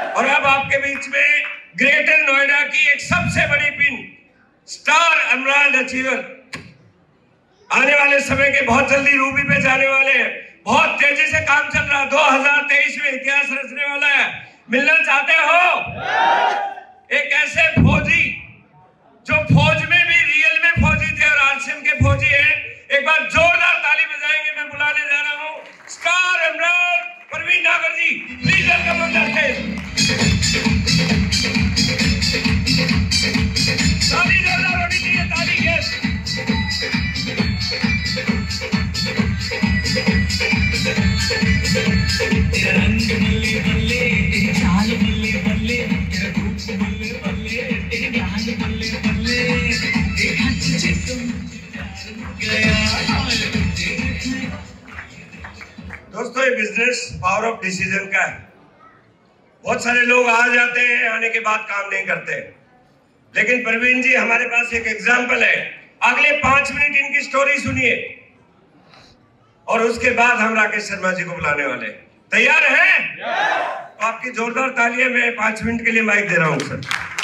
और अब आपके बीच में ग्रेटर नोएडा की एक सबसे बड़ी पिन स्टार एमराल्ड अचीवर आने वाले समय के बहुत जल्दी रूबी पे जाने वाले हैं। बहुत तेजी से काम चल रहा, 2023 में इतिहास रचने वाला है। मिलना चाहते हो? एक ऐसे फौजी जो फौज में भी रियल में फौजी थे और आरसीएम के फौजी हैं। एक बार जोरदार ताली बजाएंगे। मैं बुलाने जा रहा हूं star emerald Parveen Nagar ji, please welcome on the stage. ताली जोरदार होनी चाहिए, ताली के तेरा रंग बल्ले बल्ले, तेरी चाल बल्ले बल्ले, तेरा रूप बल्ले बल्ले, तेरी ध्यान बल्ले बल्ले, एक हाथ से तुम गया। दोस्तों, ये बिजनेस पावर ऑफ डिसीजन का है। बहुत सारे लोग आ जाते हैं, आने के बाद काम नहीं करते, लेकिन परवीन जी हमारे पास एक एग्जाम्पल है। अगले 5 मिनट इनकी स्टोरी सुनिए और उसके बाद हम राकेश शर्मा जी को बुलाने वाले। तैयार हैं? तो आपकी जोरदार तालियां। मैं 5 मिनट के लिए माइक दे रहा हूं सर।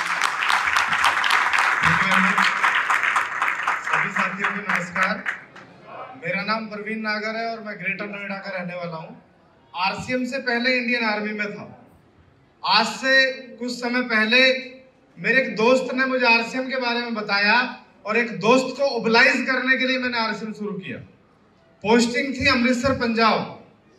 सभी साथियों को नमस्कार। मेरा नाम परवीन नागर है और मैं ग्रेटर नोएडा का रहने वाला हूं। आरसीएम से पहले इंडियन आर्मी में था। आज से कुछ समय पहले मेरे एक दोस्त ने मुझे आरसीएम के बारे में बताया और एक दोस्त को ओबलाइज करने के लिए मैंने आरसीएम शुरू किया। पोस्टिंग थी अमृतसर पंजाब।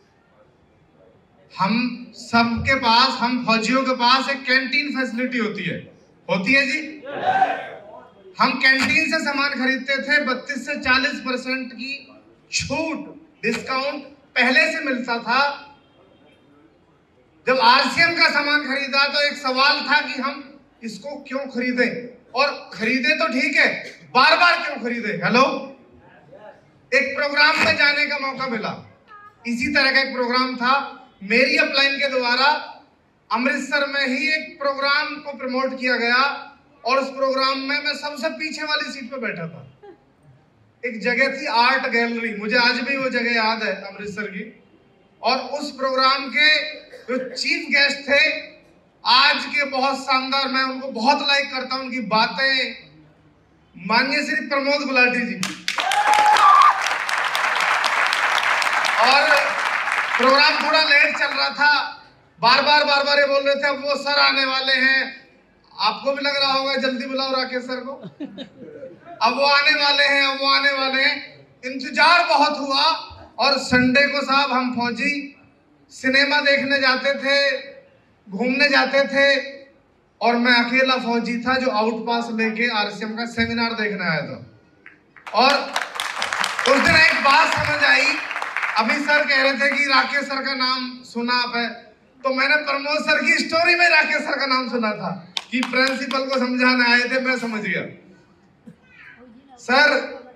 हम सबके पास, हम फौजियों के पास एक कैंटीन फैसिलिटी होती है जी। हम कैंटीन से सामान खरीदते थे। 32 से 40% की छूट, डिस्काउंट पहले से मिलता था। जब आरसीएम का सामान खरीदा तो एक सवाल था कि हम इसको क्यों खरीदें, और खरीदे तो ठीक है, बार बार क्यों खरीदे। हेलो, एक प्रोग्राम में जाने का मौका मिला। इसी तरह का एक प्रोग्राम था। मेरी अपलाइन के द्वारा अमृतसर में ही एक प्रोग्राम को प्रमोट किया गया और उस प्रोग्राम में मैं सबसे पीछे वाली सीट पे बैठा था। एक जगह थी आर्ट गैलरी, मुझे आज भी वो जगह याद है अमृतसर की। और उस प्रोग्राम के जो चीफ गेस्ट थे, आज के बहुत शानदार, मैं उनको बहुत लाइक करता हूं, उनकी बातें, माननीय श्री प्रमोद गुलाटी जी। और प्रोग्राम थोड़ा लेट चल रहा था। बार बार ये बोल रहे थे अब वो सर आने वाले हैं। आपको भी लग रहा होगा जल्दी बुलाओ राकेश सर को, अब वो आने वाले हैं, अब वो आने वाले हैं। इंतजार बहुत हुआ। और संडे को साहब हम फौजी सिनेमा देखने जाते थे, घूमने जाते थे, और मैं अकेला फौजी था जो आउट पास लेके आरसीएम का सेमिनार देखने आया था। और उस दिन एक बात समझ आई। अभी सर कह रहे थे कि राकेश सर का नाम सुना आप है, तो मैंने प्रमोद सर की स्टोरी में राकेश सर का नाम सुना था कि प्रिंसिपल को समझाने आए थे। मैं समझ गया। सर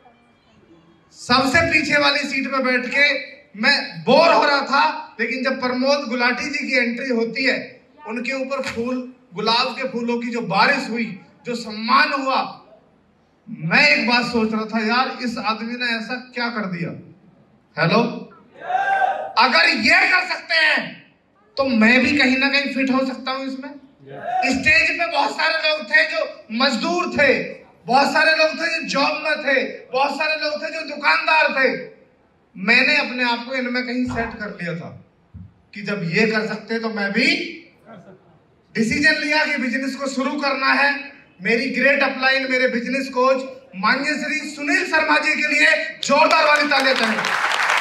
सबसे पीछे वाली सीट पे बैठ के मैं बोर हो रहा था, लेकिन जब प्रमोद गुलाटी जी की एंट्री होती है, उनके ऊपर फूल, गुलाब के फूलों की जो बारिश हुई, जो सम्मान हुआ, मैं एक बात सोच रहा था, यार इस आदमी ने ऐसा क्या कर दिया। हेलो, अगर ये कर सकते हैं तो मैं भी कहीं ना कहीं फिट हो सकता हूं इसमें। स्टेज पे बहुत सारे लोग थे जो मजदूर थे, बहुत सारे लोग थे जो जॉब में थे, बहुत सारे लोग थे जो दुकानदार थे। मैंने अपने आप को इनमें कहीं सेट कर लिया था कि जब ये कर सकते तो मैं भी डिसीजन लिया कि बिजनेस को शुरू करना है। मेरी ग्रेट अपलाइन, मेरे बिजनेस कोच माननीय श्री सुनील शर्मा जी के लिए जोरदार वाली तालियां चाहिए।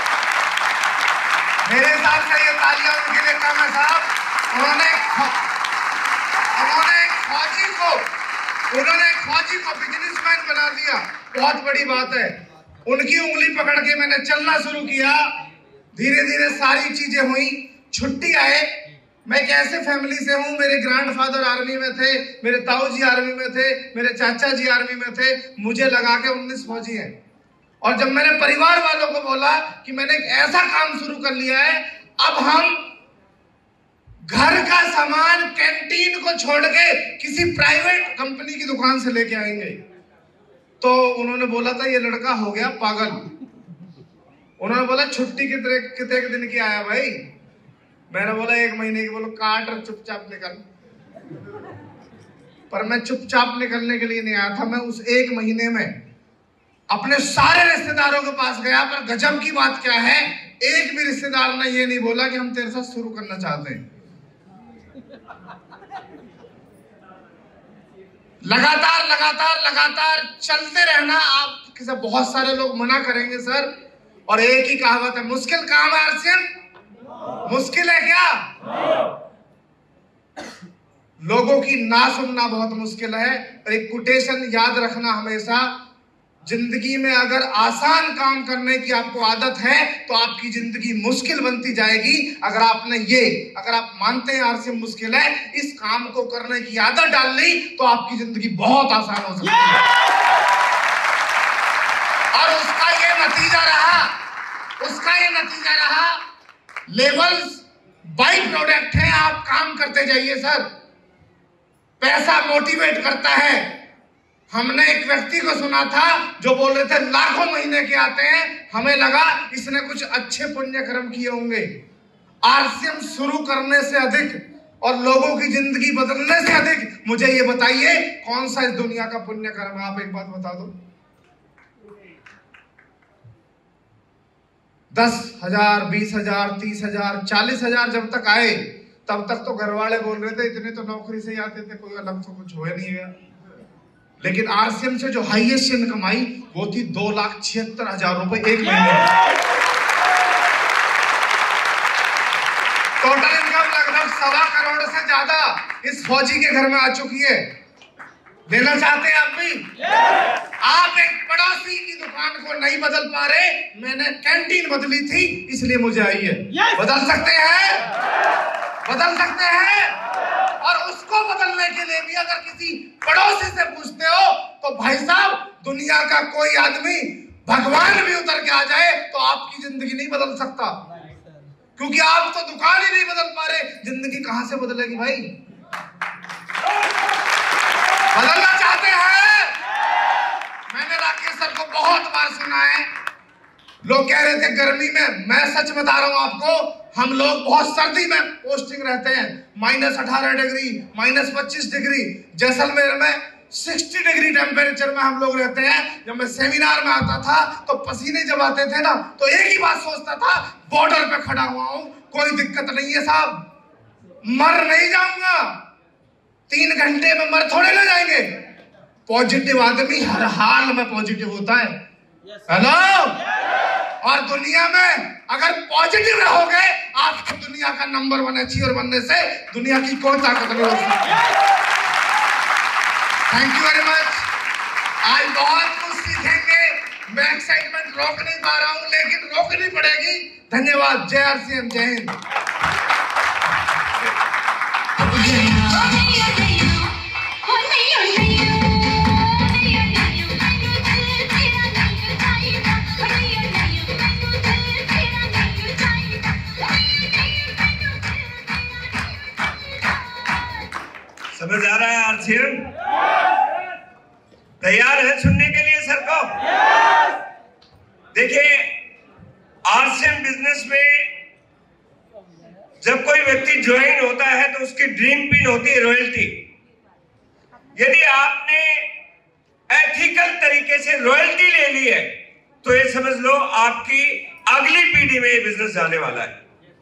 मेरे हिसाब से ये तालियां उनके लिए कम है साहब। उन्होंने एक फौजी को बिजनेसमैन बना दिया, बहुत बड़ी बात है। उनकी उंगली पकड़ के मैंने चलना शुरू किया। धीरे धीरे सारी चीजें हुई। छुट्टी आए। मैं एक ऐसे फैमिली से हूं, मेरे ग्रैंडफादर आर्मी में थे, मेरे ताऊ जी आर्मी में थे, मेरे चाचा जी आर्मी में थे, मुझे लगा के 19 फौजी हैं। और जब मैंने परिवार वालों को बोला कि मैंने एक ऐसा काम शुरू कर लिया है, अब हम घर का सामान कैंटीन को छोड़ के किसी प्राइवेट कंपनी की दुकान से लेके आएंगे, तो उन्होंने बोला था ये लड़का हो गया पागल। उन्होंने बोला छुट्टी कितने दिन की आया भाई, मैंने बोला 1 महीने की, बोलो काट और चुपचाप निकल। पर मैं चुपचाप निकलने के लिए नहीं आया था, मैं उस 1 महीने में अपने सारे रिश्तेदारों के पास गया। पर गजब की बात क्या है, एक भी रिश्तेदार ने ये नहीं बोला कि हम तेरे साथ शुरू करना चाहते हैं। लगातार लगातार लगातार चलते रहना। आपके से बहुत सारे लोग मना करेंगे सर, और एक ही कहावत है, मुश्किल काम है आरसीएम, मुश्किल है क्या? लोगों की ना सुनना बहुत मुश्किल है। और एक कोटेशन याद रखना हमेशा, जिंदगी में अगर आसान काम करने की आपको आदत है तो आपकी जिंदगी मुश्किल बनती जाएगी। अगर आप मानते हैं आरसीएम मुश्किल है, इस काम को करने की आदत डाल ली तो आपकी जिंदगी बहुत आसान हो सकती है। और उसका ये नतीजा रहा, लेवल्स बाई प्रोडक्ट है। आप काम करते जाइए सर, पैसा मोटिवेट करता है। हमने एक व्यक्ति को सुना था जो बोल रहे थे लाखों महीने के आते हैं, हमें लगा इसने कुछ अच्छे पुण्य कर्म किए होंगे। आरसीएम शुरू करने से अधिक और लोगों की जिंदगी बदलने से अधिक मुझे ये बताइए कौन सा इस दुनिया का पुण्य कर्म है? आप एक बात बता दो। 10,000, 20,000, 30,000, 40,000 जब तक आए तब तक तो घर वाले बोल रहे थे इतने तो नौकरी से ही आते थे, कोई अलग तो कुछ हो नहीं गया। लेकिन आरसीएम से जो हाईएस्ट इनकम आई वो थी 2,76,000 रुपए 1 महीने। टोटल इनकम लगभग 1.25 करोड़ से ज्यादा इस फौजी के घर में आ चुकी है। देना चाहते हैं आप भी? आप एक पड़ोसी की दुकान को नहीं बदल पा रहे, मैंने कैंटीन बदली थी इसलिए मुझे आई है। बदल सकते हैं। और उसको बदलने के लिए भी अगर किसी पड़ोसी से पूछते हो तो भाई साहब, दुनिया का कोई आदमी भगवान भी उतर के आ जाए तो आपकी जिंदगी नहीं बदल सकता, क्योंकि आप तो दुकान ही नहीं बदल पा रहे। जिंदगी कहां से बदलेगी भाई? बदलना चाहते हैं? मैंने राकेश सर को बहुत बार सुना है, लोग कह रहे थे गर्मी में, मैं सच बता रहा हूं आपको, हम लोग बहुत सर्दी में पोस्टिंग रहते हैं, -18 डिग्री, -25 डिग्री, जैसलमेर में 60 डिग्री टेम्परेचर में हम लोग रहते हैं। जब मैं सेमिनार में आता था तो पसीने जब आते थे ना तो एक ही बात सोचता था, बॉर्डर पे खड़ा हुआ हूं, कोई दिक्कत नहीं है साहब, मर नहीं जाऊंगा। 3 घंटे में मर थोड़े ना जाएंगे। पॉजिटिव आदमी हर हाल में पॉजिटिव होता है। हेलो, और दुनिया में अगर पॉजिटिव रहोगे आपको दुनिया का नंबर 1 अचीवर बनने से दुनिया की कोई ताकत नहीं हो सकती। Thank you very much. आज बहुत कुछ सीखेंगे, मैं एक्साइटमेंट रोक नहीं पा रहा हूं लेकिन रोकनी पड़ेगी। धन्यवाद। जय आरसीएम, जय हिंद। समझ आ रहा है आरसीएम? तैयार है सुनने के लिए सर को? देखिए, आरसीएम बिजनेस में जब कोई व्यक्ति ज्वाइन होता है तो उसकी ड्रीम पिन होती है रॉयल्टी। यदि आपने एथिकल तरीके से रॉयल्टी ले ली है तो ये समझ लो आपकी अगली पीढ़ी में ये बिजनेस जाने वाला है।